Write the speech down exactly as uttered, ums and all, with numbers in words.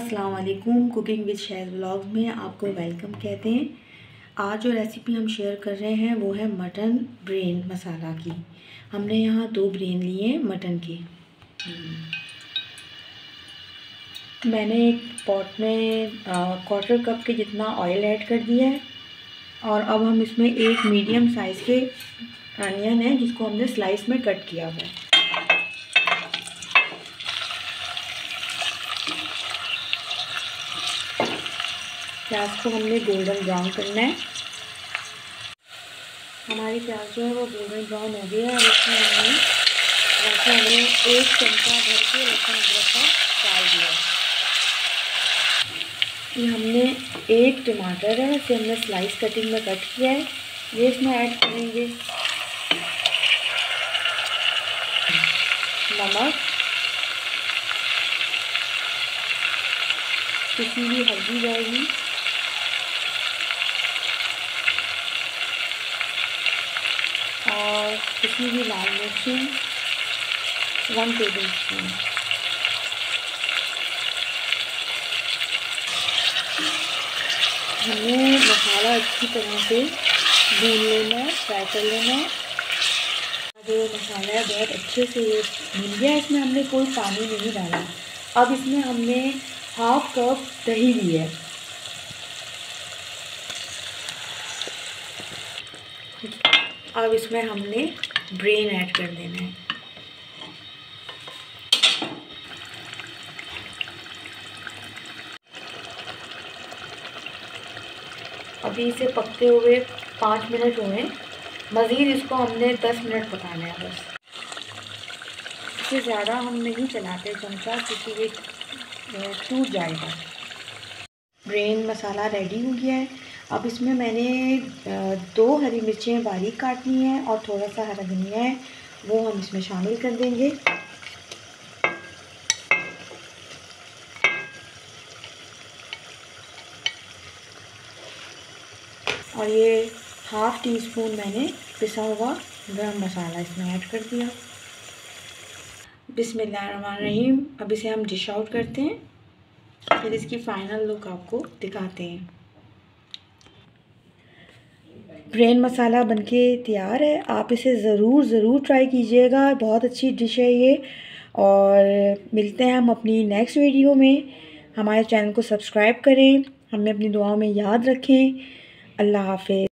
अस्सलाम वालेकुम। Cooking with शहद व्लॉग में आपको वेलकम कहते हैं। आज जो रेसिपी हम शेयर कर रहे हैं वो है मटन ब्रेन मसाला की। हमने यहाँ दो ब्रेन लिए मटन के। मैंने एक पॉट में क्वार्टर कप के जितना ऑयल ऐड कर दिया है और अब हम इसमें एक मीडियम साइज़ के अनियन है जिसको हमने स्लाइस में कट किया हुआ है। प्याज को हमने गोल्डन ब्राउन करना है। हमारी प्याज जो है वो गोल्डन ब्राउन हो गया है। इसमें हमने वैसे हमने एक चमचा भर के लहसुन अदरक का डाल दिया है। ये हमने एक टमाटर है इसे हमने स्लाइस कटिंग में कट किया है, ये इसमें ऐड करेंगे। नमक, किसी भी हल्दी जाएगी, और किसी भी लाल मिर्ची वन टेबल स्पून। हमें मसाला अच्छी तरह से भून लेना है, फ्राई कर लेना है। जो मसाला है बहुत अच्छे से ये भून गया, इसमें हमने कोई पानी नहीं डाला। अब इसमें हमने हाफ कप दही ली है। अब इसमें हमने ब्रेन ऐड कर देना है। अभी इसे पकते हुए पाँच मिनट हुए, मज़ीद इसको हमने दस मिनट पकाना है बस। इससे ज़्यादा हम नहीं चलाते चमचा क्योंकि ये टूट जाएगा। ब्रेन मसाला रेडी हो गया है। अब इसमें मैंने दो हरी मिर्चें बारीक काटनी है और थोड़ा सा हरा धनिया है, वो हम इसमें शामिल कर देंगे। और ये हाफ़ टी स्पून मैंने पिसा हुआ गरम मसाला इसमें ऐड कर दिया। बिस्मिल्लाहिर्रहमानिर्रहीम। अब इसे हम डिश आउट करते हैं, फिर इसकी फ़ाइनल लुक आपको दिखाते हैं। ब्रेन मसाला बनके तैयार है। आप इसे ज़रूर ज़रूर ट्राई कीजिएगा, बहुत अच्छी डिश है ये। और मिलते हैं हम अपनी नेक्स्ट वीडियो में। हमारे चैनल को सब्सक्राइब करें, हमें अपनी दुआओं में याद रखें। अल्लाह हाफ़िज़।